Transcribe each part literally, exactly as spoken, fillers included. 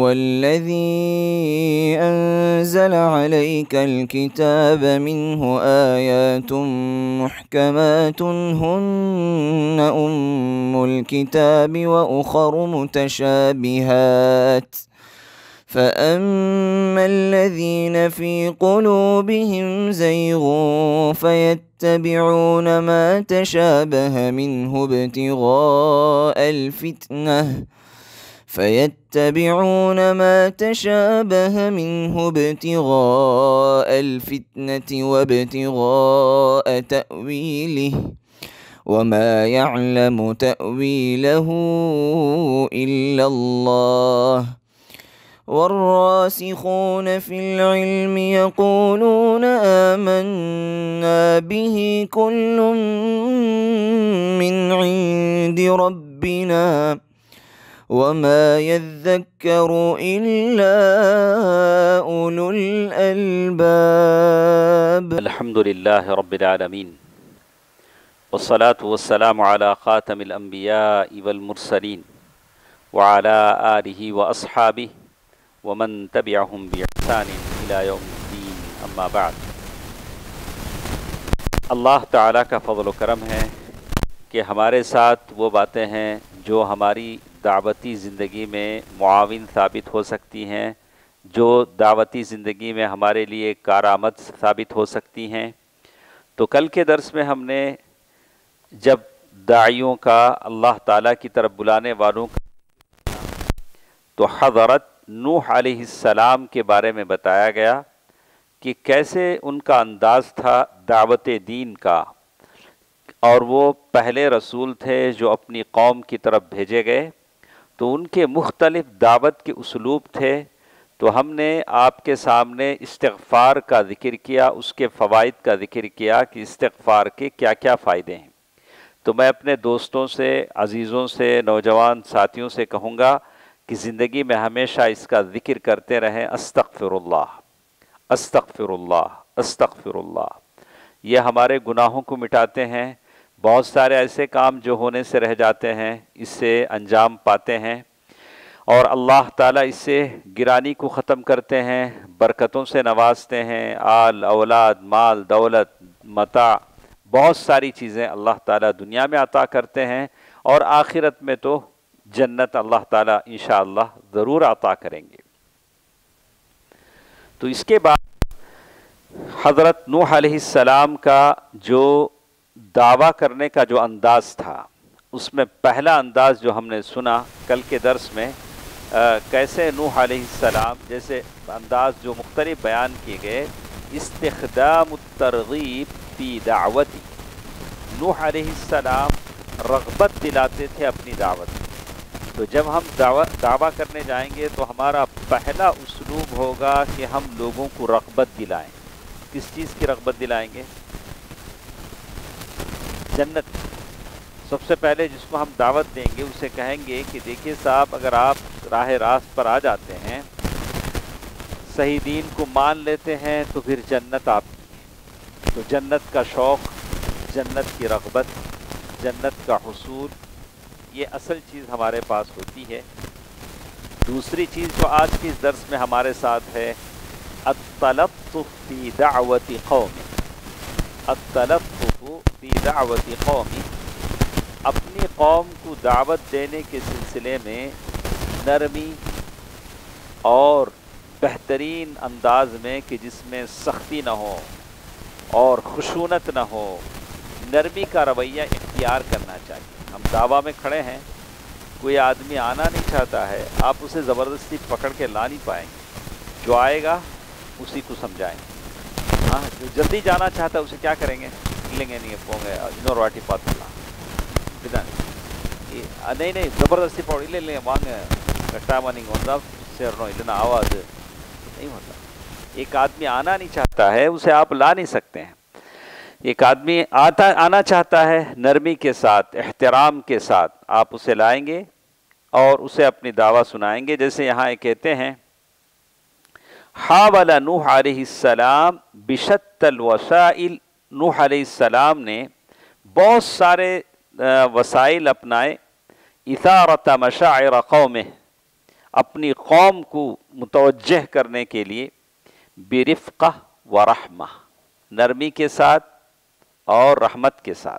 هو الذي أنزل عليك الكتاب منه آيات محكمات هن أم الكتاب وأخر متشابهات فأما الذين في قلوبهم زيغ فيتبعون ما تشابه منه ابتغاء الفتنة فيتبعون ما تشابه منه ابتغاء الفتنة وابتغاء تأويله وما يعلم تأويله إلا الله والراسخون في العلم يقولون آمنا به كل من عند ربنا وما يذكر إلا أولو الألباب. الحمد لله رب العالمين والصلاة والسلام على خاتم الأنبياء والمرسلين وعلى آله وأصحابه ومن تبعهم بإحسان إلى يوم الدين اما بعد. اللہ تعالیٰ کا فضل و کرم ہے کہ ہمارے ساتھ وہ باتیں ہیں جو ہماری دعوتی زندگی میں معاون ثابت ہو سکتی ہیں، جو دعوتی زندگی میں ہمارے لیے کارآمد ثابت ہو سکتی ہیں۔ تو کل کے درس میں ہم نے جب داعیوں کا، اللہ تعالیٰ کی طرف بلانے والوں کا، تو حضرت نوح علیہ السلام کے بارے میں بتایا گیا کہ کیسے ان کا انداز تھا دعوت دین کا، اور وہ پہلے رسول تھے جو اپنی قوم کی طرف بھیجے گئے، تو ان کے مختلف دعوت کے اسلوب تھے۔ تو ہم نے آپ کے سامنے استغفار کا ذکر کیا، اس کے فوائد کا ذکر کیا کہ استغفار کے کیا کیا فائدے ہیں۔ تو میں اپنے دوستوں سے، عزیزوں سے، نوجوان ساتھیوں سے کہوں گا کہ زندگی میں ہمیشہ اس کا ذکر کرتے رہیں، استغفر اللہ استغفر اللہ استغفر اللہ۔ یہ ہمارے گناہوں کو مٹاتے ہیں، بہت سارے ایسے کام جو ہونے سے رہ جاتے ہیں اس سے انجام پاتے ہیں، اور اللہ تعالیٰ اس سے گرانی کو ختم کرتے ہیں، برکتوں سے نوازتے ہیں، آل اولاد مال دولت متاع بہت ساری چیزیں اللہ تعالیٰ دنیا میں عطا کرتے ہیں، اور آخرت میں تو جنت اللہ تعالیٰ انشاءاللہ ضرور عطا کریں گے۔ تو اس کے بعد حضرت نوح علیہ السلام کا جو دعویٰ کرنے کا جو انداز تھا، اس میں پہلا انداز جو ہم نے سنا کل کے درس میں، کیسے نوح علیہ السلام جیسے انداز جو مختلف بیان کیے گئے، استخدام الترغیب فی دعوتی، نوح علیہ السلام رغبت دلاتے تھے اپنی دعوت میں۔ تو جب ہم دعویٰ کرنے جائیں گے تو ہمارا پہلا اسلوب ہوگا کہ ہم لوگوں کو رغبت دلائیں۔ کس چیز کی رغبت دلائیں گے؟ جنت۔ سب سے پہلے جس کو ہم دعوت دیں گے اسے کہیں گے کہ دیکھیے صاحب، اگر آپ راہ راست پر آ جاتے ہیں، صحیح دین کو مان لیتے ہیں، تو پھر جنت آپ کی ہے۔ تو جنت کا شوق، جنت کی رغبت، جنت کا حصول، یہ اصل چیز ہمارے پاس ہوتی ہے۔ دوسری چیز جو آج کی اس درس میں ہمارے ساتھ ہے، التلطف فی دعوت قوم، التلطف فی دعوت قوم، اپنی قوم کو دعوت دینے کے سلسلے میں نرمی اور بہترین انداز میں کہ جس میں سختی نہ ہو اور خشونت نہ ہو، نرمی کا رویہ اختیار کرنا چاہیے۔ ہم دعویٰ میں کھڑے ہیں، کوئی آدمی آنا نہیں چاہتا ہے، آپ اسے زبردستی پکڑ کے لا نہیں پائیں گے، جو آئے گا اسی کو سمجھائیں گے۔ ہاں، جو جلدی جانا چاہتا ہے اسے کیا کریں گے؟ لیں گے نہیں پوں گے انور واٹی پاتلا نہیں نہیں زبردستی پکڑ لے لیں وانگ کٹا ماننگ ہوتا سیرنو اتنا آواز نہیں ہوتا۔ ایک آدمی آنا نہیں چاہتا ہے، اسے آپ لا نہیں سکتے ہیں۔ ایک آدمی آتا آنا چاہتا ہے، نرمی کے ساتھ، احترام کے ساتھ آپ اسے لائیں گے اور اسے اپنی دعویٰ سنائیں گے۔ جیسے یہاں یہ کہتے ہیں، حاول نوح علیہ السلام بشت الوسائل، نوح علیہ السلام نے بہت سارے وسائل اپنائے، اثارت مشاعر قومہ، اپنی قوم کو متوجہ کرنے کے لیے برفقہ و رحمہ، نرمی کے ساتھ اور رحمت کے ساتھ.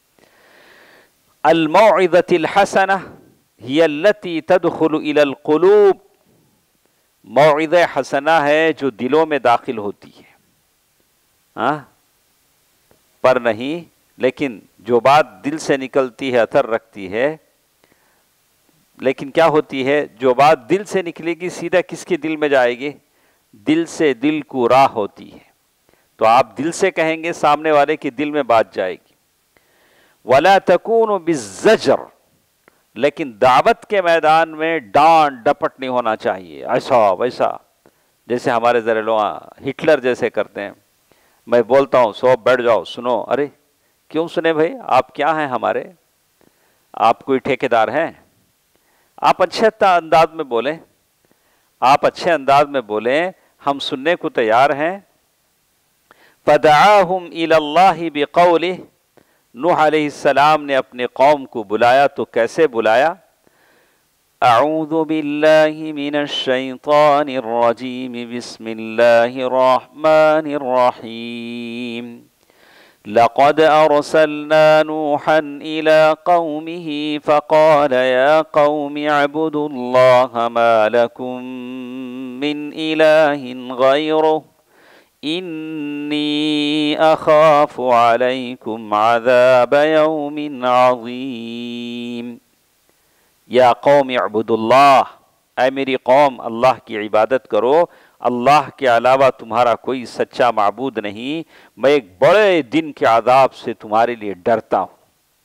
الموعظۃ الحسنہ ہی التی تدخل الی القلوب، موعظہ حسنہ ہے جو دلوں میں داخل ہوتی ہے، ہاں پر نہیں، لیکن جو بات دل سے نکلتی ہے اثر رکھتی ہے. لیکن کیا ہوتی ہے، جو بات دل سے نکلے گی سیدھا کس کے دل میں جائے گی؟ دل سے دل کو راہ ہوتی ہے. تو آپ دل سے کہیں گے، سامنے والے کے دل میں بات جائے گی. وَلَا تَكُونُ بِالزَّجْرِ، لیکن دعوت کے میدان میں ڈانٹ ڈپٹ نہیں ہونا چاہیے، ایسا ویسا، جیسے ہمارے ذرا لوگ ہٹلر جیسے کرتے ہیں. میں بولتا ہوں سو بیٹھ جاؤ سنو، ارے کیوں سنے بھائی، آپ کیا ہیں ہمارے؟ آپ کوئی ٹھیکیدار ہیں؟ آپ اچھے انداز میں بولیں، آپ اچھے انداز میں بولیں، ہم سننے کو تیار ہیں. فَدَعَاهُمْ إِلَى اللَّهِ بِقَوْلِهِ، نوح علیہ السلام نے اپنے قوم کو بلایا تو کیسے بلایا؟ اعوذ باللہ من الشیطان الرجیم بسم اللہ الرحمن الرحیم. لقد ارسلنا نوحا الى قومه فقال يا قوم اعبدوا الله ما لكم من اله غيره انی اخاف علیکم عذاب یوم عظیم. یا قوم اعبدوا اللہ، اے میری قوم اللہ کی عبادت کرو، اللہ کے علاوہ تمہارا کوئی سچا معبود نہیں، میں ایک بڑے دن کے عذاب سے تمہارے لیے ڈرتا ہوں.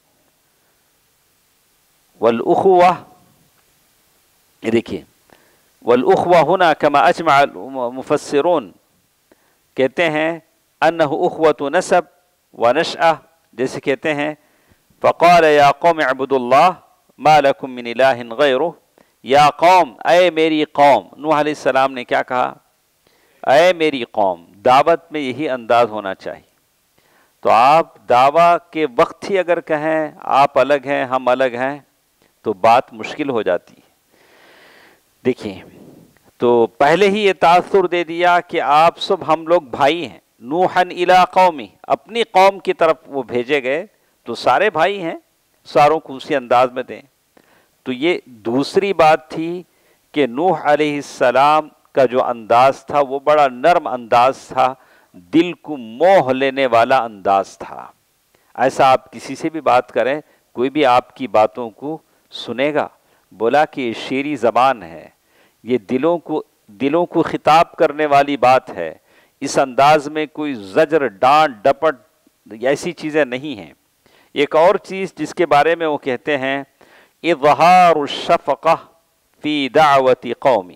والاخوہ، دیکھیے والاخوہ ہنا کما اجمع المفسرون، کہتے ہیں انہ اخوۃ نسب و نشأہ، جیسے کہتے ہیں فقال یا قوم اعبدوا اللہ ما لکم من الہ غیرہ. یا قوم، اے میری قوم، نوح علیہ السلام نے کیا کہا؟ اے میری قوم. دعوت میں یہی انداز ہونا چاہیے. تو آپ دعویٰ کے وقت ہی اگر کہیں آپ الگ ہیں ہم الگ ہیں تو بات مشکل ہو جاتی ہے. دیکھیں تو پہلے ہی یہ تاثر دے دیا کہ آپ سب ہم لوگ بھائی ہیں. نوحا الی قومی، اپنی قوم کی طرف وہ بھیجے گئے تو سارے بھائی ہیں، ساروں کو اسی انداز میں دیں. تو یہ دوسری بات تھی کہ نوح علیہ السلام کا جو انداز تھا وہ بڑا نرم انداز تھا، دل کو موہ لینے والا انداز تھا. ایسا آپ کسی سے بھی بات کریں، کوئی بھی آپ کی باتوں کو سنے گا. بولا کہ یہ شیریں زبان ہے، یہ دلوں کو دلوں کو خطاب کرنے والی بات ہے. اس انداز میں کوئی زجر، ڈانٹ ڈپٹ ایسی چیزیں نہیں ہیں. ایک اور چیز جس کے بارے میں وہ کہتے ہیں اظہار الشفقہ فی دعوت قومی.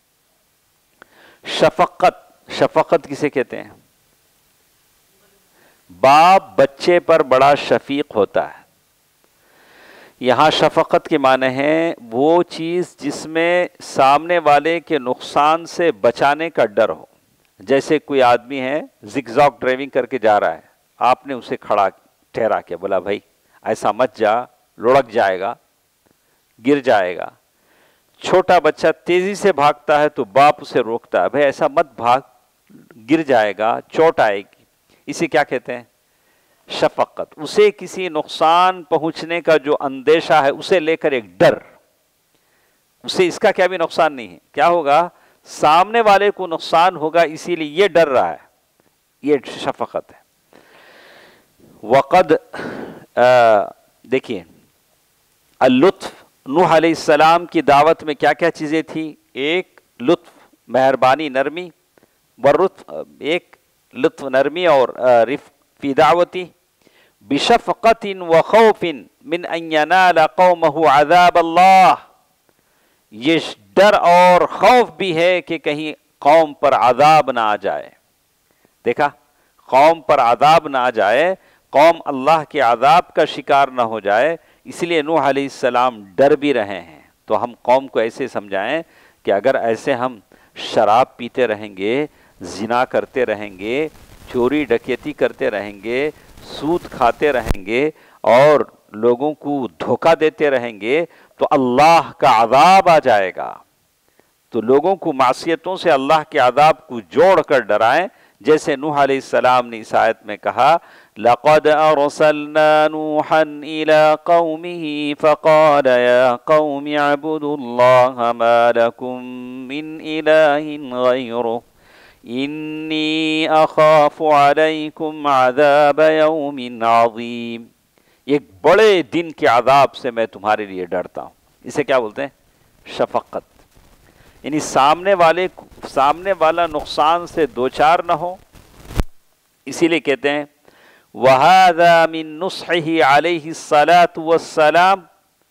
شفقت، شفقت کسے کہتے ہیں؟ باپ بچے پر بڑا شفیق ہوتا ہے. یہاں شفقت کے معنی ہے وہ چیز جس میں سامنے والے کے نقصان سے بچانے کا ڈر ہو. جیسے کوئی آدمی ہے زگ-زاگ ڈرائیونگ کر کے جا رہا ہے، آپ نے اسے کھڑا ٹھہرا کے بولا بھائی ایسا مت جا، لڑک جائے گا، گر جائے گا. چھوٹا بچہ تیزی سے بھاگتا ہے تو باپ اسے روکتا ہے، بھائی ایسا مت بھاگ، گر جائے گا، چوٹ آئے گی. اسے کیا کہتے ہیں؟ شفقت. اسے کسی نقصان پہنچنے کا جو اندیشہ ہے اسے لے کر ایک ڈر، اسے اس کا کیا بھی نقصان نہیں ہے، کیا ہوگا سامنے والے کو نقصان ہوگا اسی لیے یہ ڈر رہا ہے، یہ شفقت ہے. وقد دیکھیے اللطف، نوح علیہ السلام کی دعوت میں کیا کیا چیزیں تھیں؟ ایک لطف، مہربانی، نرمی. والرطف، ایک لطف نرمی اور رفق فی دعوتی. بشفقت وخوف من ان ینال قومہ عذاب اللہ، یہ ڈر اور خوف بھی ہے کہ کہیں قوم پر عذاب نہ آ جائے. دیکھا، قوم پر عذاب نہ آ جائے، قوم اللہ کے عذاب کا شکار نہ ہو جائے، اس لیے نوح علیہ السلام ڈر بھی رہے ہیں. تو ہم قوم کو ایسے سمجھائیں کہ اگر ایسے ہم شراب پیتے رہیں گے، زنا کرتے رہیں گے، چوری ڈکیتی کرتے رہیں گے، سود کھاتے رہیں گے اور لوگوں کو دھوکہ دیتے رہیں گے تو اللہ کا عذاب آ جائے گا. تو لوگوں کو معصیتوں سے اللہ کے عذاب کو جوڑ کر ڈرائیں، جیسے نوح علیہ السلام نے اس آیت میں کہا لَقَدْ أَرْسَلْنَا نُوحًا إِلَىٰ قَوْمِهِ فَقَالَ يَا قَوْمِ اعْبُدُوا اللَّهَ مَا لَكُم مِّنْ إِلَٰهٍ غَيْرُهُ إِنِّي أَخَافُ عَلَيْكُمْ عَذَابَ يَوْمٍ عَظِيمٍ۔ ایک بڑے دن کے عذاب سے میں تمہارے لیے ڈرتا ہوں۔ اسے کیا بولتے ہیں؟ شفقت، یعنی سامنے والے سامنے والا نقصان سے دوچار نہ ہو، اسی لیے کہتے ہیں وَهَذَا مِن نُصْحِهِ عَلَيْهِ الصَّلَاةُ وَالسَّلَامُ،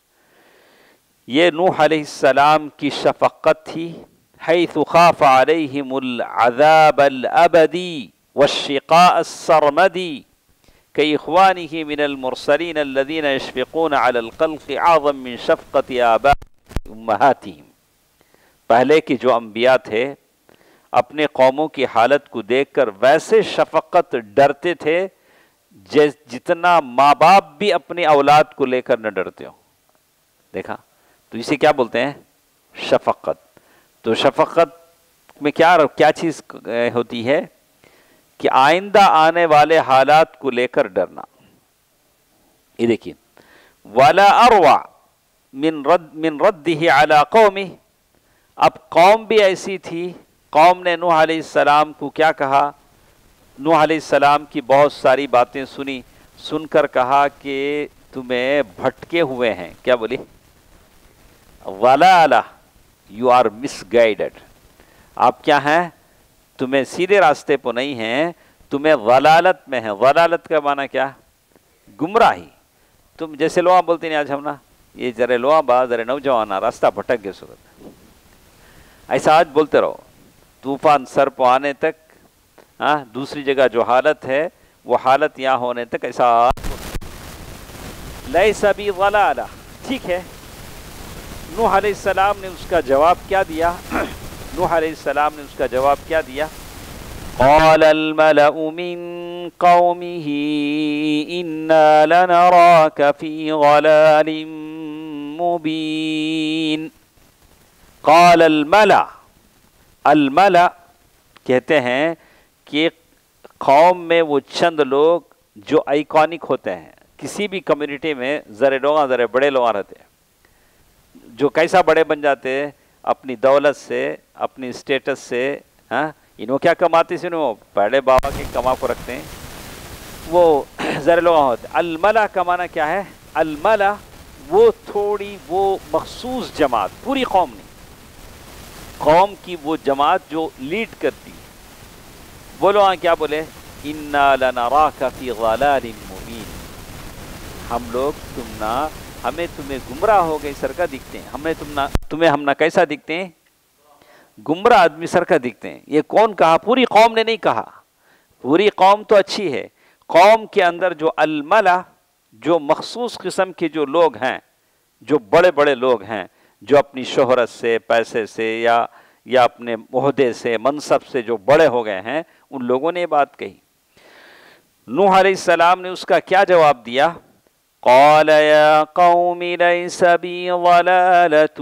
یہ نوح علیہ السلام کی شفقت تھی، حَيْثُ خَافَ عَلَيْهِمُ الْعَذَابَ الْأَبَدِي وَالشِّقَاءَ السَّرْمَدِي كَإِخْوَانِهِ مِنَ الْمُرْسَلِينَ الَّذِينَ يَشْفِقُونَ عَلَى الْخَلْقِ أَعْظَمَ مِن شَفْقَةِ آبَائِهِمْ وَأُمَّهَاتِهِمْ۔ پہلے کے جو انبیاء تھے اپنے قوموں کی حالت کو دیکھ کر ویسے شفقت ڈرتے تھے جتنا ماں باپ بھی اپنی اولاد کو لے کر نہ ڈرتے ہو۔ دیکھا، تو اسے کیا بولتے ہیں؟ شفقت۔ تو شفقت میں کیا کیا چیز ہوتی ہے کہ آئندہ آنے والے حالات کو لے کر ڈرنا۔ یہ دیکھیے وَلَا أَرْوَعْ مِن رد من رَدِّهِ عَلَىٰ قَوْمِهِ، اب قوم بھی ایسی تھی، قوم نے نوح علیہ السلام کو کیا کہا؟ نوح علیہ السلام کی بہت ساری باتیں سنی، سن کر کہا کہ تمہیں بھٹکے ہوئے ہیں، کیا بولی؟ ضلالہ، یو آر مس گائیڈڈ، آپ کیا ہیں؟ تمہیں سیدھے راستے پہ نہیں ہیں، تمہیں ضلالت میں ہیں۔ ضلالت کا معنی کیا؟ گمراہی۔ تم جیسے لوگ بولتے ہیں آج ہم نا یہ ذرے لوگ با ذرے نوجوان راستہ بھٹک گئے صورت، ایسا آج بولتے رہو، طوفان سر پہ آنے تک، ہاں دوسری جگہ جو حالت ہے وہ حالت یہاں ہونے تک ایسا لیس بی ضلالہ۔ ٹھیک ہے، نوح علیہ السلام نے اس کا جواب کیا دیا؟ نوح علیہ السلام نے اس کا جواب کیا دیا؟ قال الملأ من قومه إنا لنراك في ضلال مبين۔ قال الملأ، الملأ کہتے ہیں کہ قوم میں وہ چند لوگ جو آئیکونک ہوتے ہیں، کسی بھی کمیونٹی میں ذرے لوگ ذرے بڑے لوگ رہتے ہیں، جو کیسا بڑے بن جاتے ہیں؟ اپنی دولت سے، اپنی اسٹیٹس سے۔ ہاں انہوں کیا کماتے سے وہ پہلے بابا کے کما کو رکھتے ہیں، وہ ذرے لوگ ہوتے ہیں۔ الملأ کا معنی کیا ہے؟ الملأ وہ تھوڑی وہ مخصوص جماعت، پوری قوم نہیں، قوم کی وہ جماعت جو لیڈ کرتی ہے۔ وہ لوگ کیا بولے؟ اِنَّا لَنَرَاكَ فِي ضَلَالٍ مُبِينٍ، ہم لوگ تم نہ ہمیں تمہیں گمراہ ہو گئے سر کا دکھتے ہیں، ہمیں تم نہ تمہیں ہم نہ کیسا دکھتے ہیں؟ گمراہ آدمی سر کا دکھتے ہیں۔ یہ کون کہا؟ پوری قوم نے نہیں کہا، پوری قوم تو اچھی ہے، قوم کے اندر جو الملأ، جو مخصوص قسم کے جو لوگ ہیں، جو بڑے بڑے لوگ ہیں، جو اپنی شہرت سے، پیسے سے یا یا اپنے عہدے سے، منصب سے جو بڑے ہو گئے ہیں، ان لوگوں نے یہ بات کہی۔ نوح علیہ السلام نے اس کا کیا جواب دیا؟ قال یا قوم لیس بی ضلالۃ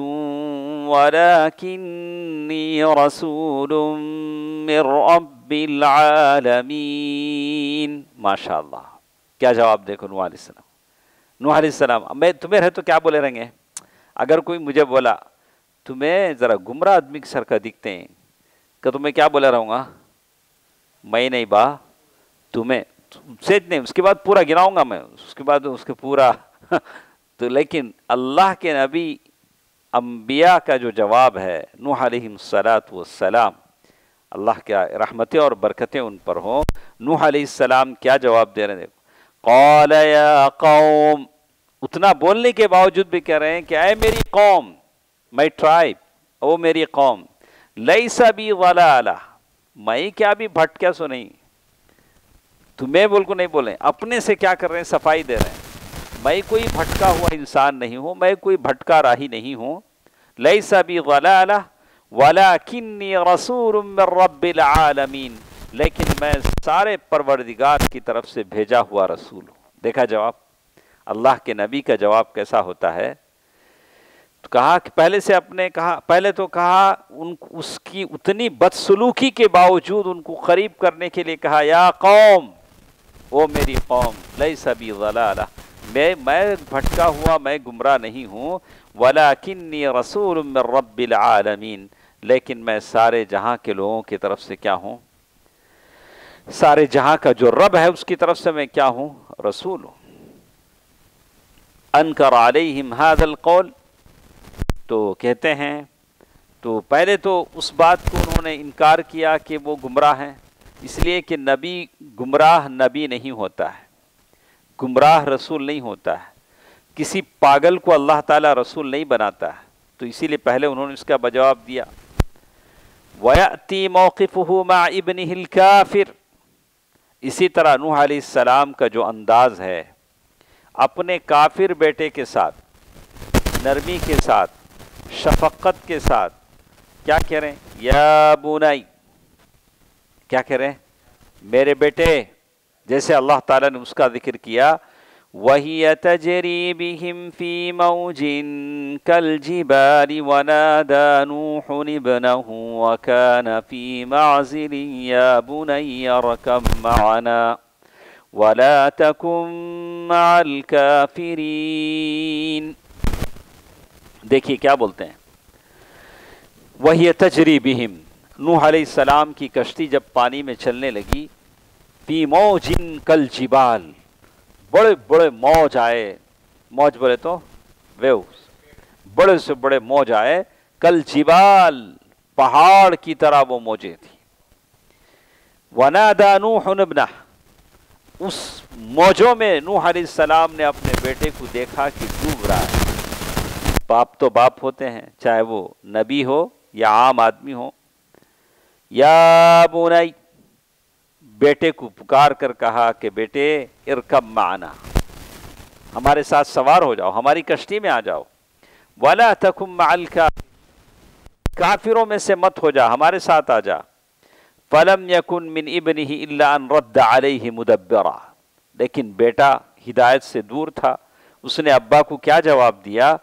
ولکنی رسول من رب العالمین۔ ماشاء اللہ، کیا جواب دیکھو نوح علیہ السلام۔ نوح علیہ السلام، میں تمہیں رہے تو کیا بولے رہیں گے؟ اگر کوئی مجھے بولا تمہیں ذرا گمراہ آدمی کی سر کا دکھتے ہیں، کہ تمہیں کیا بولا رہوں گا؟ میں نہیں با تمہیں سے نہیں، اس کے بعد پورا گراؤں گا میں، اس کے بعد اس کے پورا تو لیکن اللہ کے نبی انبیاء کا جو جواب ہے، نوح علیہ الصلاۃ والسلام، اللہ کے رحمتیں اور برکتیں ان پر ہوں، نوح علیہ السلام کیا جواب دے رہے ہیں؟ قال یا قوم، اتنا بولنے کے باوجود بھی کہہ رہے ہیں کہ اے میری قوم، مائی ٹرائب، او میری قوم، لیس بی ضلالہ، میں کیا بھی بھٹکا سو نہیں، تمہیں بول کو نہیں بولیں، اپنے سے کیا کر رہے ہیں؟ صفائی دے رہے ہیں، میں کوئی بھٹکا ہوا انسان نہیں ہوں، میں کوئی بھٹکا راہی نہیں ہوں، لیس بی ضلالہ ولکنی رسول من رب العالمین، لیکن میں سارے پروردگار کی طرف سے بھیجا ہوا رسول ہوں۔ دیکھا جواب، اللہ کے نبی کا جواب کیسا ہوتا ہے؟ کہا کہ پہلے سے اپنے کہا پہلے تو کہا ان اس کی اتنی بدسلوکی کے باوجود ان کو قریب کرنے کے لیے کہا یا قوم، او میری قوم، لیس بی ضلالہ، میں میں بھٹکا ہوا، میں گمراہ نہیں ہوں، ولکنی رسول من رب العالمین، لیکن میں سارے جہاں کے لوگوں کی طرف سے کیا ہوں، سارے جہاں کا جو رب ہے اس کی طرف سے میں کیا ہوں، رسول ہوں۔ انکر علیہم ھذا القول، تو کہتے ہیں تو پہلے تو اس بات کو انہوں نے انکار کیا کہ وہ گمراہ ہیں، اس لیے کہ نبی گمراہ نبی نہیں ہوتا ہے، گمراہ رسول نہیں ہوتا ہے، کسی پاگل کو اللہ تعالیٰ رسول نہیں بناتا ہے، تو اسی لیے پہلے انہوں نے اس کا جواب دیا۔ وَيَأْتِي مَوْقِفُهُ مَعْ ابْنِهِ الْكَافِرِ، اسی طرح نوح علیہ السلام کا جو انداز ہے اپنے کافر بیٹے کے ساتھ، نرمی کے ساتھ، شفقت کے ساتھ کیا کہہ رہے ہیں، یا بنی، کیا کہہ رہے ہیں، میرے بیٹے، جیسے اللہ تعالیٰ نے اس کا ذکر کیا، وَهِيَ تَجْرِي بِهِمْ فِي مَوْجٍ كَالْجِبَالِ وَنَادَى نُوحٌ ابْنَهُ وَكَانَ فِي مَعْزِلٍ يَا بُنَيَّ ارْكَب مَّعَنَا وَلَا تَكُن مَّعَ الْكَافِرِينَ۔ دیکھیے کیا بولتے ہیں، وَهِيَ تَجْرِي بِهِمْ، نوح علیہ السلام کی کشتی جب پانی میں چلنے لگی، فی موج کالجبال، بڑے بڑے موج آئے، موج بولے تو ویوز، بڑے سے بڑے موج آئے، کالجبال، پہاڑ کی طرح وہ موجیں تھیں۔ ونادى نوح ابنہ، اس موجوں میں نوح علیہ السلام نے اپنے بیٹے کو دیکھا کہ ڈوب رہا ہے۔ باپ تو باپ ہوتے ہیں، چاہے وہ نبی ہو یا عام آدمی ہو۔ یا بنی، بیٹے کو پکار کر کہا کہ بیٹے ارکب معنا، ہمارے ساتھ سوار ہو جاؤ، ہماری کشتی میں آ جاؤ۔ ولا تکن مع الکافرین، کافروں میں سے مت ہو جا، ہمارے ساتھ آ جا۔ فلم یکن من ابنہ الا ان رد علیہ مدبرا، لیکن بیٹا ہدایت سے دور تھا، اس نے ابا کو کیا جواب دیا،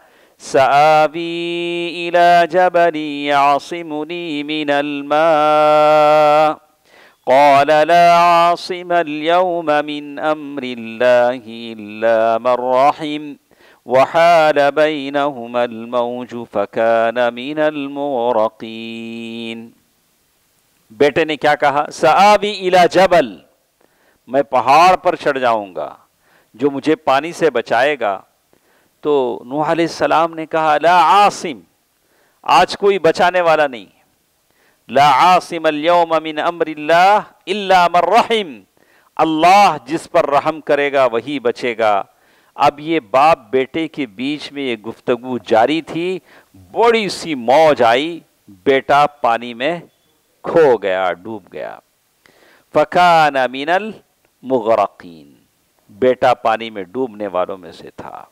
سآوی الی جبل یعصمنی من الماء قال لا عاصم اليوم من امر اللہ الا من رحم وحال بینہما الموج فکان من المغرقین۔ بیٹے نے کیا کہا، سآوی الی جبل، میں پہاڑ پر چڑھ جاؤں گا جو مجھے پانی سے بچائے گا۔ تو نوح علیہ السلام نے کہا لا عاصم، آج کوئی بچانے والا نہیں، لا عاصم اليوم من امر اللہ الا من رحم، اللہ جس پر رحم کرے گا وہی بچے گا۔ اب یہ باپ بیٹے کے بیچ میں یہ گفتگو جاری تھی، بڑی سی موج آئی، بیٹا پانی میں کھو گیا، ڈوب گیا۔ فکان من المغرقین، بیٹا پانی میں ڈوبنے والوں میں سے تھا۔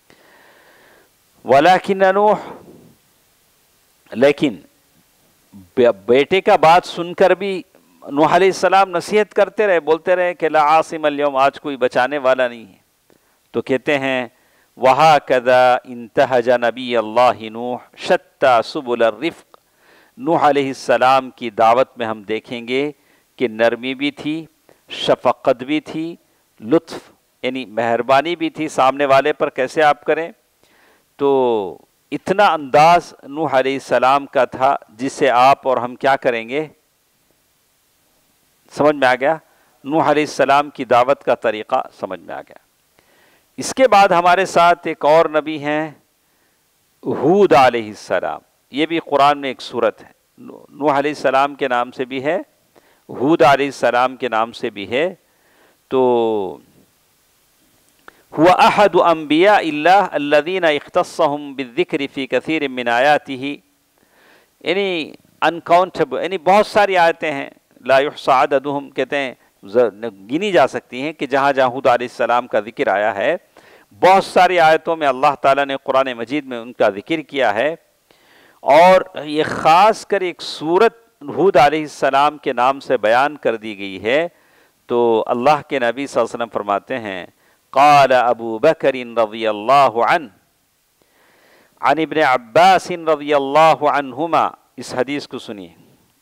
ولیکن نوح، لیکن بیٹے کا بات سن کر بھی نوح علیہ السلام نصیحت کرتے رہے، بولتے رہے کہ لا عاصم اليوم، آج کوئی بچانے والا نہیں ہے۔ تو کہتے ہیں وَهَكَذَا انتہج نبی اللہ نوح شتى سبل الرفق، نوح علیہ السلام کی دعوت میں ہم دیکھیں گے کہ نرمی بھی تھی، شفقت بھی تھی، لطف یعنی مہربانی بھی تھی، سامنے والے پر کیسے آپ کریں۔ تو اتنا انداز نوح علیہ السلام کا تھا جس سے آپ اور ہم کیا کریں گے، سمجھ میں آ گیا، نوح علیہ السلام کی دعوت کا طریقہ سمجھ میں آ گیا۔ اس کے بعد ہمارے ساتھ ایک اور نبی ہیں، ہود علیہ السلام، یہ بھی قرآن میں ایک صورت ہے، نوح علیہ السلام کے نام سے بھی ہے، ہود علیہ السلام کے نام سے بھی ہے۔ تو هو احد انبیاء اللہ الذین اختصهم بالذکر فی کثیر من آیاتہ، یعنی انکاؤنٹیبل، یعنی بہت ساری آیتیں ہیں، لا یحصی عددہم، کہتے ہیں گنی جا سکتی ہیں کہ جہاں جہاں ہود علیہ السلام کا ذکر آیا ہے، بہت ساری آیتوں میں اللہ تعالیٰ نے قرآن مجید میں ان کا ذکر کیا ہے، اور یہ خاص کر ایک سورت ہود علیہ السلام کے نام سے بیان کر دی گئی ہے۔ تو اللہ کے نبی صلی اللہ علیہ وسلم فرماتے ہیں، قال ابو بکر رضی اللہ عنہ عن ابن عباس رضی اللہ عنہما، اس حدیث کو سنیے،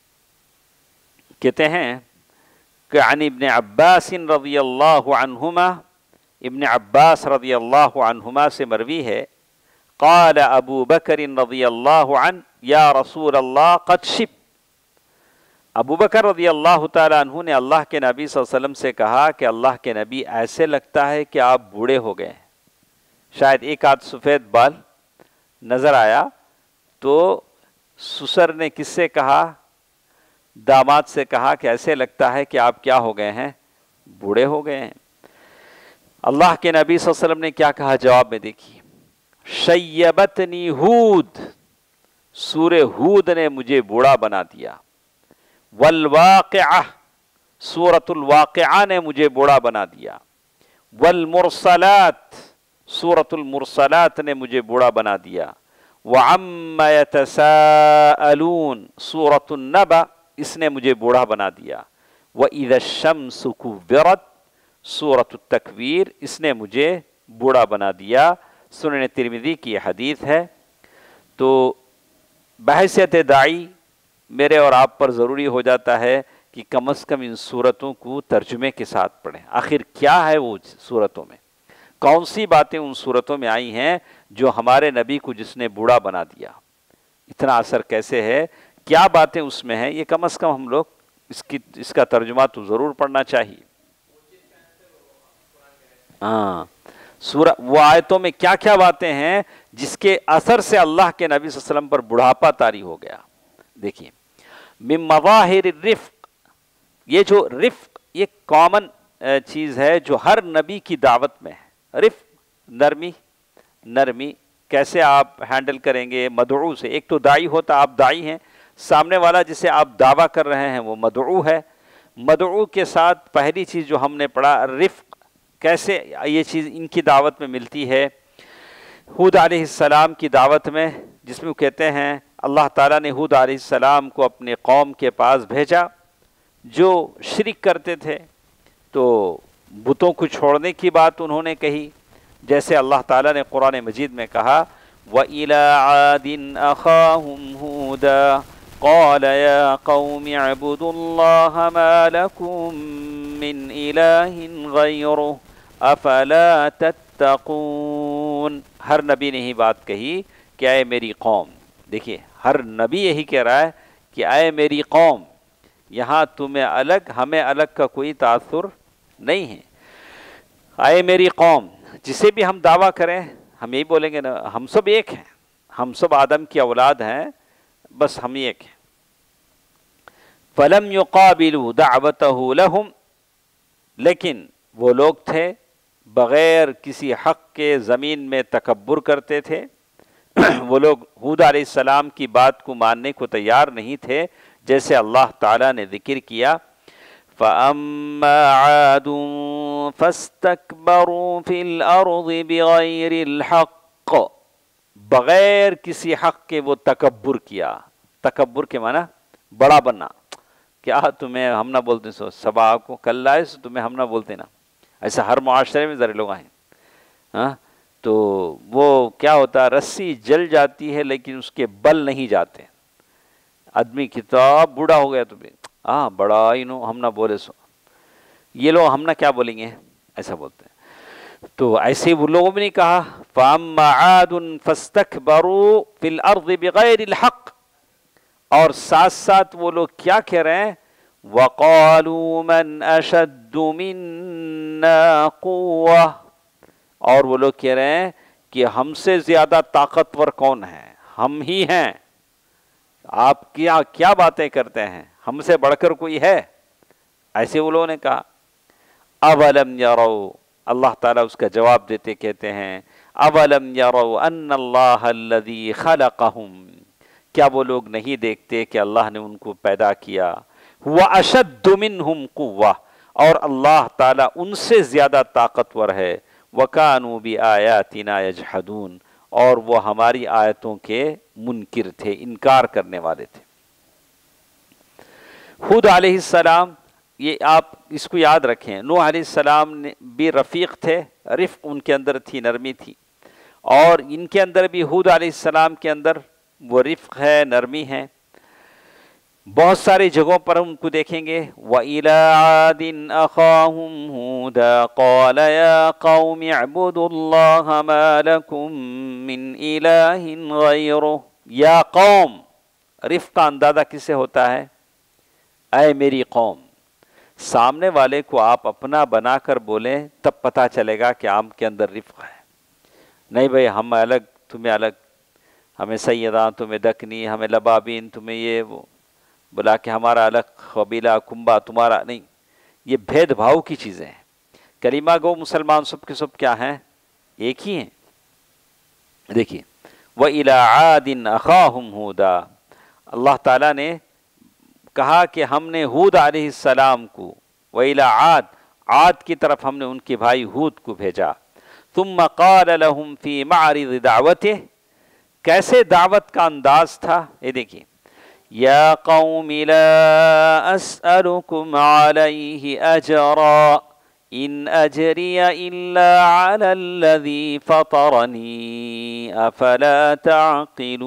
کہتے ہیں کہ عن ابن عباس رضی اللہ عنہما، ابن عباس رضی اللہ عنہما سے مروی ہے، قال ابو بکر رضی اللہ عنہ یا رسول اللہ قد شب، ابو بکر رضی اللہ تعالیٰ عنہ نے اللہ کے نبی صلی اللہ علیہ وسلم سے کہا کہ اللہ کے نبی ایسے لگتا ہے کہ آپ بوڑھے ہو گئے ہیں، شاید ایک آدھ سفید بال نظر آیا، تو سسر نے کس سے کہا؟ داماد سے کہا کہ ایسے لگتا ہے کہ آپ کیا ہو گئے ہیں؟ بوڑھے ہو گئے ہیں۔ اللہ کے نبی صلی اللہ علیہ وسلم نے کیا کہا جواب میں؟ دیکھیے، شیبتنی ہود، سورہ ہود نے مجھے بوڑھا بنا دیا، والواقعہ، سورۃ الواقعہ نے مجھے بوڑھا بنا دیا، والمرسلات، سورۃ المرسلات نے مجھے بوڑھا بنا دیا، وعم یتساءلون، سورۃ النبأ، اس نے مجھے بوڑھا بنا دیا، وَإِذَا الشَّمْسُ كُوِّرَتْ، سورۃ التکویر، اس نے مجھے بوڑھا بنا دیا۔ سنن ترمذی کی حدیث ہے۔ تو بحیثیت داعی میرے اور آپ پر ضروری ہو جاتا ہے کہ کم از کم ان صورتوں کو ترجمے کے ساتھ پڑھیں، آخر کیا ہے وہ صورتوں میں، کون سی باتیں ان صورتوں میں آئی ہیں جو ہمارے نبی کو جس نے بوڑھا بنا دیا، اتنا اثر کیسے ہے، کیا باتیں اس میں ہیں، یہ کم از کم ہم لوگ اس کی اس کا ترجمہ تو ضرور پڑھنا چاہیے۔ ہاں، سورہ وہ آیتوں میں کیا کیا باتیں ہیں جس کے اثر سے اللہ کے نبی صلی اللہ علیہ وسلم پر بڑھاپا طاری ہو گیا۔ دیکھیے، من مظاہر الرفق، یہ جو رفق یہ کامن چیز ہے جو ہر نبی کی دعوت میں ہے۔ رفق، نرمی، نرمی کیسے آپ ہینڈل کریں گے مدعو سے؟ ایک تو داعی ہوتا، آپ داعی ہیں، سامنے والا جسے آپ دعویٰ کر رہے ہیں وہ مدعو ہے، مدعو کے ساتھ پہلی چیز جو ہم نے پڑھا رفق، کیسے یہ چیز ان کی دعوت میں ملتی ہے۔ ہود علیہ السلام کی دعوت میں، جس میں وہ کہتے ہیں اللہ تعالیٰ نے ہود علیہ السلام کو اپنے قوم کے پاس بھیجا جو شرک کرتے تھے، تو بتوں کو چھوڑنے کی بات انہوں نے کہی، جیسے اللہ تعالیٰ نے قرآن مجید میں کہا وَإِلَىٰ عَادٍ أَخَاهُمْ هُودًا قَالَ يَا قَوْمِ اعْبُدُوا اللَّهَ مَا لَكُم مِّنْ إِلَٰهٍ غَيْرُهُ أَفَلَا تَتَّقُونَ۔ ہر نبی نے ہی بات کہی کہ اے میری قوم، دیکھیے ہر نبی یہی کہہ رہا ہے کہ اے میری قوم، یہاں تمہیں الگ ہمیں الگ کا کوئی تاثر نہیں ہے۔ اے میری قوم، جسے بھی ہم دعویٰ کریں ہم یہی بولیں گے نا، ہم سب ایک ہیں، ہم سب آدم کی اولاد ہیں، بس ہم ایک ہیں۔ فَلَمْ يُقَابِلُوا دَعْوَتَهُ لَهُمْ، لیکن وہ لوگ تھے بغیر کسی حق کے زمین میں تکبر کرتے تھے، وہ لوگ ہود علیہ السلام کی بات کو ماننے کو تیار نہیں تھے، جیسے اللہ تعالیٰ نے ذکر کیا فَأَمَّا عَادٌ فَاسْتَكْبَرُوا فِي الْأَرْضِ بِغَيْرِ الْحَقِّ، بغیر کسی حق کے وہ تکبر کیا۔ تکبر کے معنی بڑا بننا، کیا تمہیں ہم نہ بولتے سو سبا کو کل لائے سو تمہیں ہم نہ بولتے نا، ایسا ہر معاشرے میں ذرے لوگ آئیں ہاں، تو وہ کیا ہوتا، رسی جل جاتی ہے لیکن اس کے بل نہیں جاتے۔ آدمی کتاب بوڑھا ہو گیا تو ہاں بڑا ہی نو ہم نہ بولے سو، یہ لوگ ہم نہ کیا بولیں گے، ایسا بولتے ہیں۔ تو ایسے وہ لوگوں نے کہا فَأَمَّا عَادٌ فَاسْتَكْبَرُوا فِي الْأَرْضِ بِغَيْرِ الْحَقِّ، اور ساتھ ساتھ وہ لوگ کیا کہہ رہے ہیں وَقَالُوا مَنْ أَشَدُّ مِنَّا قُوَّةً، اور وہ لوگ کہہ رہے ہیں کہ ہم سے زیادہ طاقتور کون ہے، ہم ہی ہیں، آپ کیا کیا باتیں کرتے ہیں، ہم سے بڑھ کر کوئی ہے، ایسے وہ لوگوں نے کہا۔ اولم یروا، اللہ تعالیٰ اس کا جواب دیتے کہتے ہیں اولم یروا ان اللہ الذی خلقہم، کیا وہ لوگ نہیں دیکھتے کہ اللہ نے ان کو پیدا کیا، ہوا اشد منہم قوہ، اور اللہ تعالیٰ ان سے زیادہ طاقتور ہے، وَكَانُوا بِآيَاتِنَا يَجْحَدُونَ، اور وہ ہماری آیتوں کے منکر تھے، انکار کرنے والے تھے۔ ہود علیہ السلام، یہ آپ اس کو یاد رکھیں، نوح علیہ السلام نے بھی رفیق تھے، رفق ان کے اندر تھی، نرمی تھی، اور ان کے اندر بھی ہود علیہ السلام کے اندر وہ رفق ہے، نرمی ہے۔ بہت ساری جگہوں پر ہم ان کو دیکھیں گے، وَإِلَىٰ عَادٍ أَخَاهُمْ هُودًا قَالَ يَا قَوْمِ اعْبُدُوا اللَّهَ مَا لَكُم مِّنْ إِلَٰهٍ غَيْرُهُ۔ یا قوم، رفق کا اندازہ کس سے ہوتا ہے؟ اے میری قوم، سامنے والے کو آپ اپنا بنا کر بولیں تب پتہ چلے گا کہ آپ کے اندر رفق ہے۔ نہیں بھئی ہم الگ تمہیں الگ، ہمیں سیداں تمہیں دکنی، ہمیں لبابین تمہیں یہ وہ، بلا کہ ہمارا الگ قبیلہ کنبہ تمہارا نہیں، یہ بھید بھاؤ کی چیزیں ہیں۔ کلمہ گو مسلمان سب کے سب کیا ہیں؟ ایک ہی ہیں۔ دیکھیے وَإِلَىٰ عَادٍ أَخَاهُمْ هُودًا، اللہ تعالیٰ نے کہا کہ ہم نے ہود علیہ السلام کو، وَإِلَىٰ عَاد، عاد کی طرف ہم نے ان کے بھائی ہود کو بھیجا۔ ثُمَّ قَالَ لَهُمْ فِي مَعْرِضِ دَعْوَتِهِ، کیسے دعوت کا انداز تھا؟ یہ دیکھیے، یا قوم لا اسألكم علیہ اجرا ان اجری الا علی الذی فطرنی افلا تعقلون۔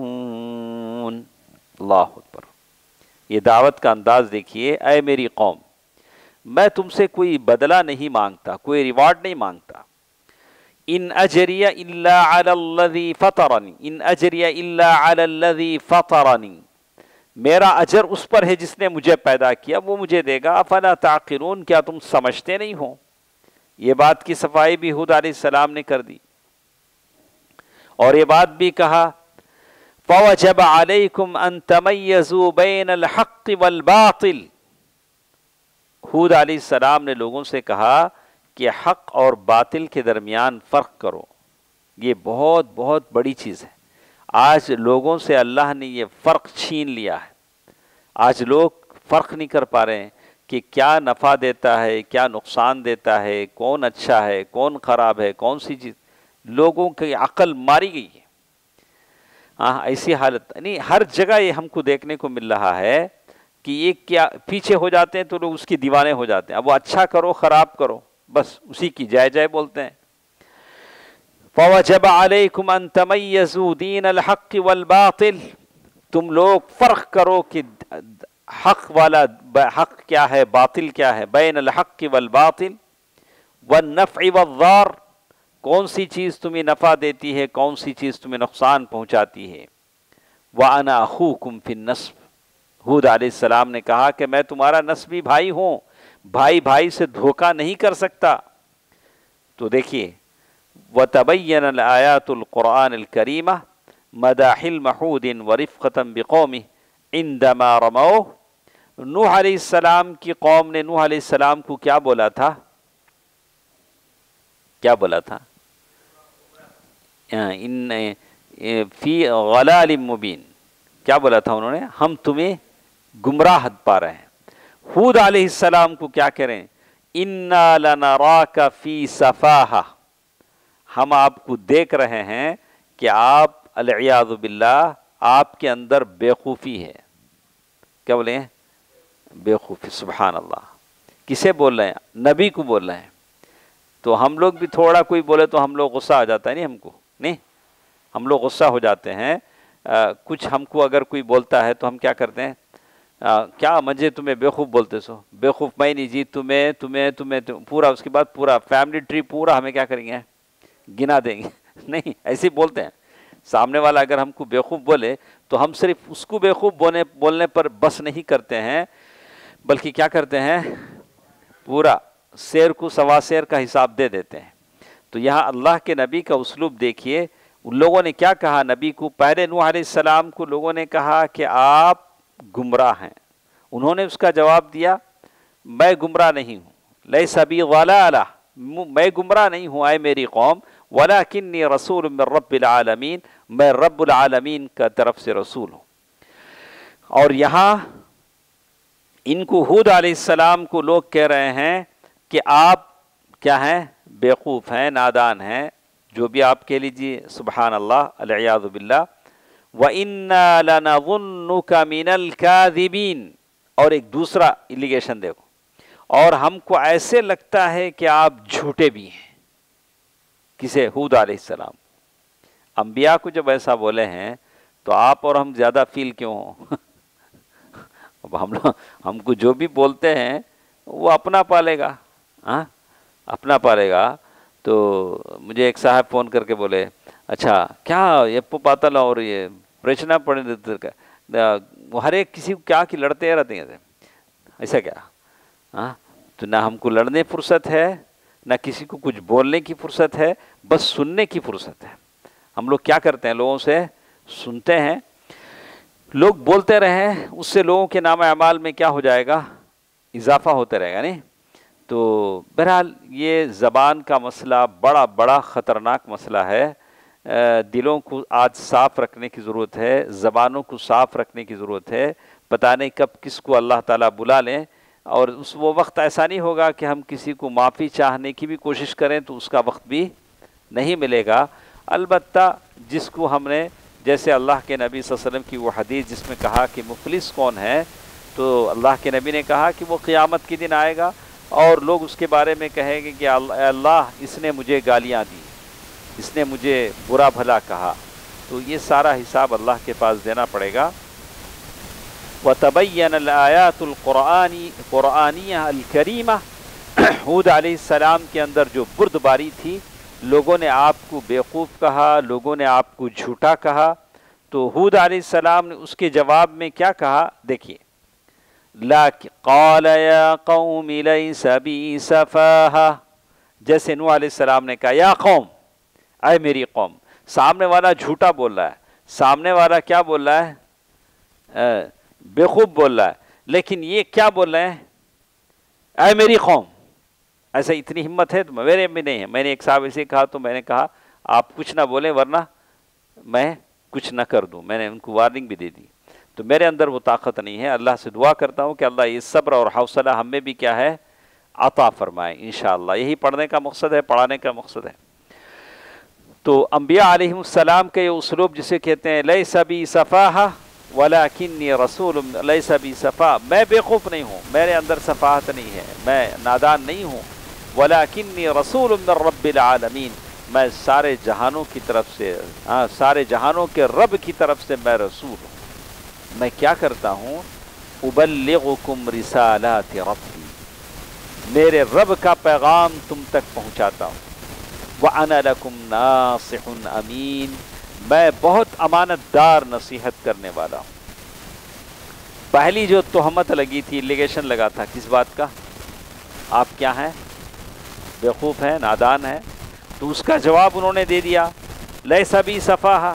اللہ اکبر، یہ دعوت کا انداز دیکھیے۔ اے میری قوم، میں تم سے کوئی بدلہ نہیں مانگتا، کوئی ریوارڈ نہیں مانگتا۔ ان اجری الا علی الذی فطرنی، ان اجری الا علی الذی فطرنی، میرا اجر اس پر ہے جس نے مجھے پیدا کیا، وہ مجھے دے گا۔ افلا تعقلون، کیا تم سمجھتے نہیں ہو؟ یہ بات کی صفائی بھی ہود علیہ السلام نے کر دی، اور یہ بات بھی کہا فَوَجَبَ عَلَيْكُمْ أَن تَمَيَّزُوا بَيْنَ الْحَقِّ وَالْبَاطِلِ، ہود علیہ السلام نے لوگوں سے کہا کہ حق اور باطل کے درمیان فرق کرو۔ یہ بہت بہت بڑی چیز ہے۔ آج لوگوں سے اللہ نے یہ فرق چھین لیا ہے۔ آج لوگ فرق نہیں کر پا رہے ہیں کہ کیا نفع دیتا ہے، کیا نقصان دیتا ہے، کون اچھا ہے، کون خراب ہے، کون سی چیز۔ لوگوں کی عقل ماری گئی ہے۔ ہاں ایسی حالت نہیں، ہر جگہ یہ ہم کو دیکھنے کو مل رہا ہے کہ یہ کیا پیچھے ہو جاتے ہیں تو لوگ اس کی دیوانے ہو جاتے ہیں۔ اب وہ اچھا کرو خراب کرو، بس اسی کی جائے جائے بولتے ہیں۔ فَوَجَبَ عَلَيْكُمْ أَن تَمَيَّزُوا دِينَ الْحَقِّ وَالْبَاطِلِ، تم لوگ فرق کرو کہ حق والا حق کیا ہے، باطل کیا ہے۔ بین الحق والباطل والنفع والضار، کون سی چیز تمہیں نفع دیتی ہے، کون سی چیز تمہیں نقصان پہنچاتی ہے۔ وَأَنَا أَخُوكُمْ فِي النَّسْبِ، ہود علیہ السلام نے کہا کہ میں تمہارا نسبی بھائی ہوں، بھائی بھائی سے دھوکہ نہیں کر سکتا۔ تو دیکھیے وَتَبَيَّنَ الْآيَاتُ الْقُرْآنِ الْكَرِيمَةِ مَدَى حِلْمِ حُودٍ وَرِفْقَةً بِقَوْمِهِ عِنْدَمَا رَمَوْهُ، نوح علیہ السلام کی قوم نے نوح علیہ السلام کو کیا بولا تھا؟ کیا بولا تھا؟ ان فی غلال مبین، کیا بولا تھا انہوں نے؟ ہم تمہیں گمراہ پا رہے ہیں۔ ہود علیہ السلام کو کیا کہہ رہے ہیں؟ اِنَّا لَنَرَاكَ فِي سَفَاهَةٍ، ہم آپ کو دیکھ رہے ہیں کہ آپ العیاذ باللہ آپ کے اندر بے خوفی ہے۔ کیا بولے ہیں؟ بے خوفی۔ سبحان اللہ، کسے بول رہے ہیں؟ نبی کو بول رہے ہیں۔ تو ہم لوگ بھی تھوڑا کوئی بولے تو ہم لوگ غصہ آ جاتا ہے، نہیں ہم کو، نہیں ہم لوگ غصہ ہو جاتے ہیں۔ آ, کچھ ہم کو اگر کوئی بولتا ہے تو ہم کیا کرتے ہیں؟ آ, کیا مجھے تمہیں بے خوف بولتے سو؟ بے خوف میں نہیں جی، تمہیں تمہیں تمہیں پورا، اس کے بعد پورا فیملی ٹری پورا ہمیں کیا کریں گے؟ گنا دیں گے۔ نہیں، ایسے بولتے ہیں۔ سامنے والا اگر ہم کو بیوقوف بولے تو ہم صرف اس کو بیوقوف بولنے بولنے پر بس نہیں کرتے ہیں، بلکہ کیا کرتے ہیں؟ پورا شیر کو سوا شیر کا حساب دے دیتے ہیں۔ تو یہاں اللہ کے نبی کا اسلوب دیکھیے، ان لوگوں نے کیا کہا نبی کو؟ پہلے نوح علیہ السلام کو لوگوں نے کہا کہ آپ گمراہ ہیں، انہوں نے اس کا جواب دیا میں گمراہ نہیں ہوں، لیس بی ضلالہ، میں گمراہ نہیں ہوں اے میری قوم، ولیکنی رسول من رب العالمین، میں رب العالمین کا طرف سے رسول ہوں۔ اور یہاں ان کو ہود علیہ السلام کو لوگ کہہ رہے ہیں کہ آپ کیا ہیں؟ بیوقوف ہیں، نادان ہیں، جو بھی آپ کہہ لیجیے، سبحان اللہ، العیاذ باللہ۔ وَإِنَّا لَنَظُنُّكَ مِنَ الْكَاذِبِينَ، اور ایک دوسرا الیگیشن دیکھو، اور ہم کو ایسے لگتا ہے کہ آپ جھوٹے بھی ہیں۔ کسے؟ ہود علیہ السلام۔ انبیاء کو جب ایسا بولے ہیں تو آپ اور ہم زیادہ فیل کیوں ہوں؟ اب ہم لوگ ہم کو جو بھی بولتے ہیں وہ اپنا پالے گا، ہاں اپنا پالے گا. تو مجھے ایک صاحب فون کر کے بولے اچھا کیا یہ پاتل اور یہ پریچنا پڑے وہ ہر ایک کسی کو کیا کہ لڑتے رہتے ہیں ایسا کیا؟ ہاں تو نہ ہم کو لڑنے فرصت ہے، نہ کسی کو کچھ بولنے کی فرصت ہے، بس سننے کی فرصت ہے. ہم لوگ کیا کرتے ہیں؟ لوگوں سے سنتے ہیں، لوگ بولتے رہیں، اس سے لوگوں کے نام اعمال میں کیا ہو جائے گا؟ اضافہ ہوتے رہے گا. نہیں تو بہرحال یہ زبان کا مسئلہ بڑا بڑا خطرناک مسئلہ ہے. دلوں کو آج صاف رکھنے کی ضرورت ہے، زبانوں کو صاف رکھنے کی ضرورت ہے. پتہ نہیں کب کس کو اللہ تعالیٰ بلا لیں، اور اس وہ وقت ایسا نہیں ہوگا کہ ہم کسی کو معافی چاہنے کی بھی کوشش کریں تو اس کا وقت بھی نہیں ملے گا. البتہ جس کو ہم نے، جیسے اللہ کے نبی صلی اللہ علیہ وسلم کی وہ حدیث جس میں کہا کہ مفلس کون ہے، تو اللہ کے نبی نے کہا کہ وہ قیامت کے دن آئے گا اور لوگ اس کے بارے میں کہیں گے کہ اللہ اس نے مجھے گالیاں دی، اس نے مجھے برا بھلا کہا. تو یہ سارا حساب اللہ کے پاس دینا پڑے گا. وَتَبَيَّنَ الْآيَاتُ الْقُرْآنِ قرآنیہ الکریمہ. ہود علیہ السلام کے اندر جو بردباری تھی، لوگوں نے آپ کو بیوقوف کہا، لوگوں نے آپ کو جھوٹا کہا، تو ہود علیہ السلام نے اس کے جواب میں کیا کہا؟ دیکھیے، قَالَ يَا قَوْمِ لَيْسَ بِي سَفَاهَةٌ. جیسے نوح علیہ السلام نے کہا یا قوم، اے میری قوم. سامنے والا جھوٹا بول رہا ہے، سامنے والا کیا بول رہا ہے؟ بیوقوف بول رہا ہے. لیکن یہ کیا بول رہے ہیں؟ اے میری قوم. ایسا اتنی ہمت ہے تو میرے میں نہیں ہے. میں نے ایک صاحب ایسے کہا تو میں نے کہا آپ کچھ نہ بولیں ورنہ میں کچھ نہ کر دوں. میں نے ان کو وارننگ بھی دے دی. تو میرے اندر وہ طاقت نہیں ہے. اللہ سے دعا کرتا ہوں کہ اللہ یہ صبر اور حوصلہ ہم میں بھی کیا ہے عطا فرمائے انشاءاللہ. یہی پڑھنے کا مقصد ہے، پڑھانے کا مقصد ہے. تو انبیاء علیہ السلام کے یہ اسلوب جسے کہتے ہیں لیس بی صفاحہ ولیکنی رسول لیس بی صفا، میں بیوقوف نہیں ہوں، میرے اندر صفاحت نہیں ہے، میں نادان نہیں ہوں. ولیکنی رسول من رب العالمین، میں سارے جہانوں کی طرف سے، ہاں سارے جہانوں کے رب کی طرف سے میں رسول ہوں. میں کیا کرتا ہوں؟ ابلغکم رسالات ربی، میرے رب کا پیغام تم تک پہنچاتا ہوں. وَأَنَا لَكُمْ نَاصِحٌ أَمِينٌ، میں بہت امانت دار نصیحت کرنے والا ہوں. پہلی جو تہمت لگی تھی، لیگیشن لگا تھا، کس بات کا؟ آپ کیا ہیں؟ بیوقوف ہیں، نادان ہیں. تو اس کا جواب انہوں نے دے دیا لیس بی صفاحہ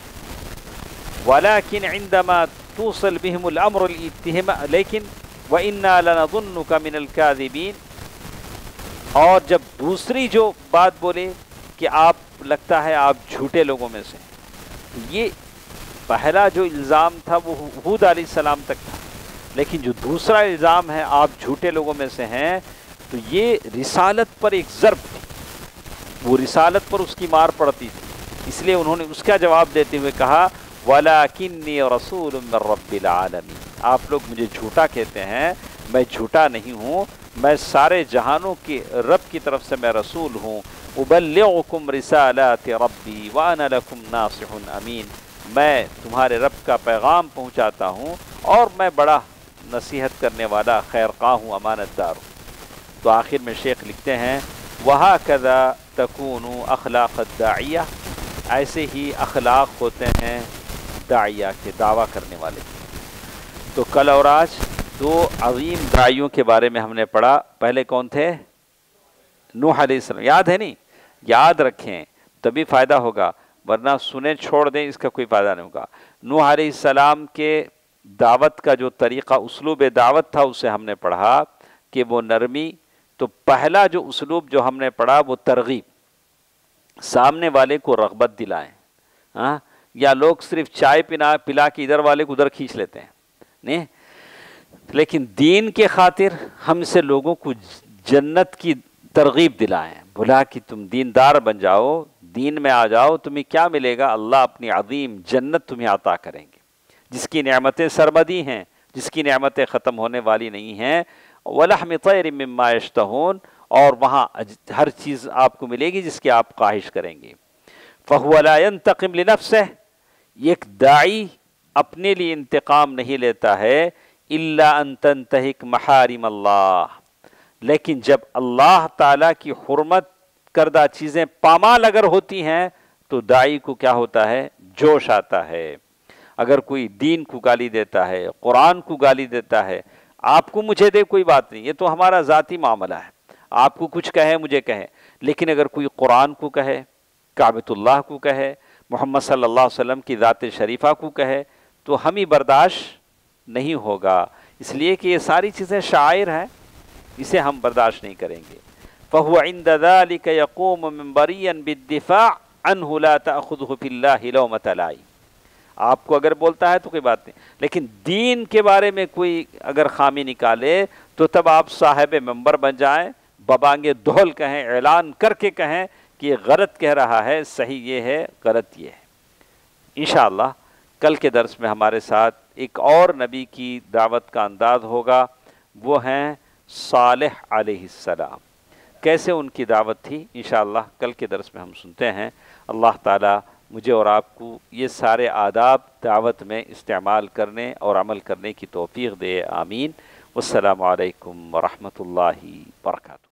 ولیکن عندما توصل بهم الامر الاتہام لیکن وَإِنَّا لَنَظُنُّكَ مِنَ الْكَاذِبِينَ. اور جب دوسری جو بات بولے کہ آپ لگتا ہے آپ جھوٹے لوگوں میں سے، یہ پہلا جو الزام تھا وہ ہود علیہ السلام تک تھا، لیکن جو دوسرا الزام ہے آپ جھوٹے لوگوں میں سے ہیں، تو یہ رسالت پر ایک ضرب تھی، وہ رسالت پر اس کی مار پڑتی تھی. اس لیے انہوں نے اس کا جواب دیتے ہوئے کہا وَلَكِنِّي رَسُولٌ مِّن رَّبِّ الْعَالَمِينَ. آپ لوگ مجھے جھوٹا کہتے ہیں، میں جھوٹا نہیں ہوں، میں سارے جہانوں کے رب کی طرف سے میں رسول ہوں. أُبَلِّغُكُمْ رِسَالَاتِ رَبِّي وَأَنَا لَكُمْ نَاصِحٌ أَمِينٌ، میں تمہارے رب کا پیغام پہنچاتا ہوں اور میں بڑا نصیحت کرنے والا خیر خواہ ہوں، امانت دار ہوں. تو آخر میں شیخ لکھتے ہیں وَهَكَذَا تَكُونُ أَخْلَاقَ الدَّاعِيَةِ، ایسے ہی اخلاق ہوتے ہیں داعیہ کے، دعویٰ کرنے والے. تو کل اور آج دو عظیم داعیوں کے بارے میں ہم نے پڑھا. پہلے کون تھے؟ نوح علیہ السلام. یاد ہے نہیں؟ یاد رکھیں تبھی فائدہ ہوگا، ورنہ سنیں چھوڑ دیں اس کا کوئی فائدہ نہیں ہوگا. نوح علیہ السلام کے دعوت کا جو طریقہ، اسلوب دعوت تھا، اسے ہم نے پڑھا کہ وہ نرمی. تو پہلا جو اسلوب جو ہم نے پڑھا وہ ترغیب، سامنے والے کو رغبت دلائیں. ہاں یا لوگ صرف چائے پینا پلا کے ادھر والے کو ادھر کھینچ لیتے ہیں، نہیں، لیکن دین کے خاطر ہم سے لوگوں کو جنت کی ترغیب دلائیں، بلا کہ تم دیندار بن جاؤ، دین میں آ جاؤ، تمہیں کیا ملے گا؟ اللہ اپنی عظیم جنت تمہیں عطا کریں گے، جس کی نعمتیں سرمدی ہیں، جس کی نعمتیں ختم ہونے والی نہیں ہیں. وَلَحْمِ طَيْرٍ مِّمَّا يَشْتَهُونَ، اور وہاں ہر چیز آپ کو ملے گی جس کی آپ خواہش کریں گے. فَهُوَ لَا يَنْتَقِمْ لِنَفْسِهِ، ایک داعی اپنے لیے انتقام نہیں لیتا ہے إِلَّا أَن تَنْتَهِكْ مَحَارِمَ اللَّهِ، لیکن جب اللہ تعالیٰ کی حرمت کردہ چیزیں پامال اگر ہوتی ہیں تو داعی کو کیا ہوتا ہے؟ جوش آتا ہے۔ اگر کوئی دین کو گالی دیتا ہے، قرآن کو گالی دیتا ہے، آپ کو مجھے دے کوئی بات نہیں، یہ تو ہمارا ذاتی معاملہ ہے، آپ کو کچھ کہے مجھے کہے، لیکن اگر کوئی قرآن کو کہے، کعبۃ اللہ کو کہے، محمد صلی اللہ علیہ وسلم کی ذات شریفہ کو کہے تو ہمیں برداشت نہیں ہوگا، اس لیے کہ یہ ساری چیزیں شعائر ہیں، اسے ہم برداشت نہیں کریں گے۔ فَهُوَ عِنْدَ ذَلِكَ يَقُومُ مِنْبَرِيًّا بِالدِّفَاعِ عَنْهُ لَا تَأْخُذْهُ فِي اللَّهِ لَوْمَةَ لَائِمٍ، آپ کو اگر بولتا ہے تو کوئی بات نہیں، لیکن دین کے بارے میں کوئی اگر خامی نکالے تو تب آپ صاحب منبر بن جائیں، ببانگ دہل کہیں، اعلان کر کے کہیں کہ یہ غلط کہہ رہا ہے، صحیح یہ ہے، غلط یہ ہے۔ انشاءاللہ کل کے درس میں ہمارے ساتھ ایک اور نبی کی دعوت کا انداز ہوگا، وہ ہیں صالح علیہ السلام، کیسے ان کی دعوت تھی، انشاءاللہ کل کے درس میں ہم سنتے ہیں۔ اللہ تعالیٰ مجھے اور آپ کو یہ سارے آداب دعوت میں استعمال کرنے اور عمل کرنے کی توفیق دے، آمین۔ والسلام علیکم ورحمۃ اللہ وبرکاتہ۔